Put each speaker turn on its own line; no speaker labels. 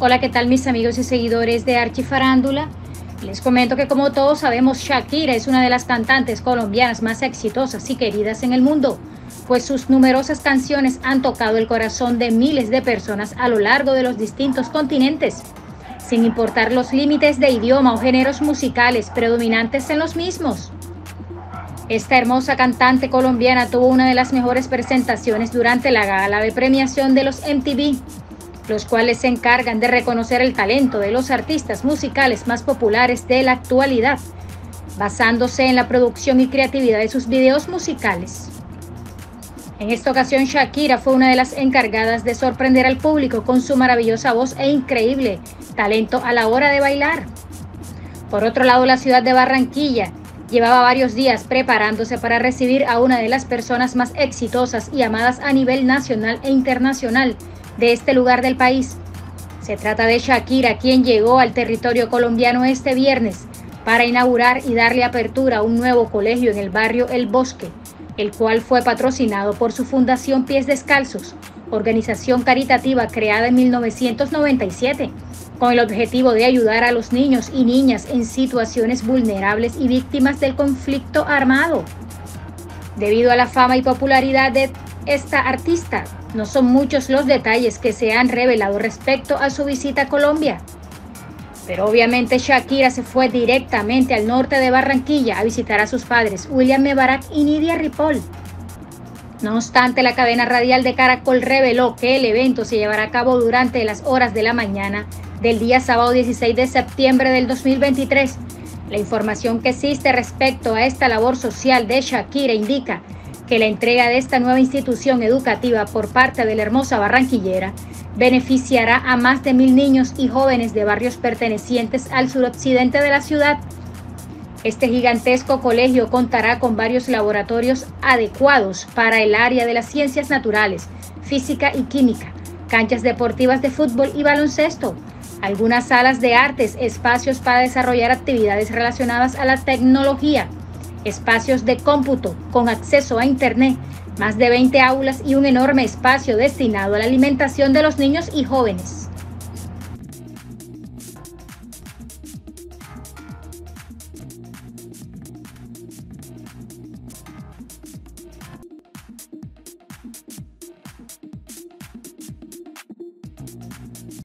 Hola, ¿qué tal mis amigos y seguidores de Archifarándula? Les comento que como todos sabemos, Shakira es una de las cantantes colombianas más exitosas y queridas en el mundo, pues sus numerosas canciones han tocado el corazón de miles de personas a lo largo de los distintos continentes, sin importar los límites de idioma o géneros musicales predominantes en los mismos. Esta hermosa cantante colombiana tuvo una de las mejores presentaciones durante la gala de premiación de los MTV, los cuales se encargan de reconocer el talento de los artistas musicales más populares de la actualidad, basándose en la producción y creatividad de sus videos musicales. En esta ocasión, Shakira fue una de las encargadas de sorprender al público con su maravillosa voz e increíble talento a la hora de bailar. Por otro lado, la ciudad de Barranquilla llevaba varios días preparándose para recibir a una de las personas más exitosas y amadas a nivel nacional e internacional de este lugar del país. Se trata de Shakira, quien llegó al territorio colombiano este viernes para inaugurar y darle apertura a un nuevo colegio en el barrio El Bosque, el cual fue patrocinado por su fundación Pies Descalzos, organización caritativa creada en 1997, con el objetivo de ayudar a los niños y niñas en situaciones vulnerables y víctimas del conflicto armado. Debido a la fama y popularidad de esta artista, no son muchos los detalles que se han revelado respecto a su visita a Colombia. Pero obviamente Shakira se fue directamente al norte de Barranquilla a visitar a sus padres, William Mebarak y Nidia Ripoll. No obstante, la cadena radial de Caracol reveló que el evento se llevará a cabo durante las horas de la mañana del día sábado 16 de septiembre del 2023. La información que existe respecto a esta labor social de Shakira indica que la entrega de esta nueva institución educativa por parte de la hermosa barranquillera beneficiará a más de 1.000 niños y jóvenes de barrios pertenecientes al suroccidente de la ciudad. Este gigantesco colegio contará con varios laboratorios adecuados para el área de las ciencias naturales, física y química, canchas deportivas de fútbol y baloncesto, algunas salas de artes, espacios para desarrollar actividades relacionadas a la tecnología, espacios de cómputo con acceso a internet, más de 20 aulas y un enorme espacio destinado a la alimentación de los niños y jóvenes.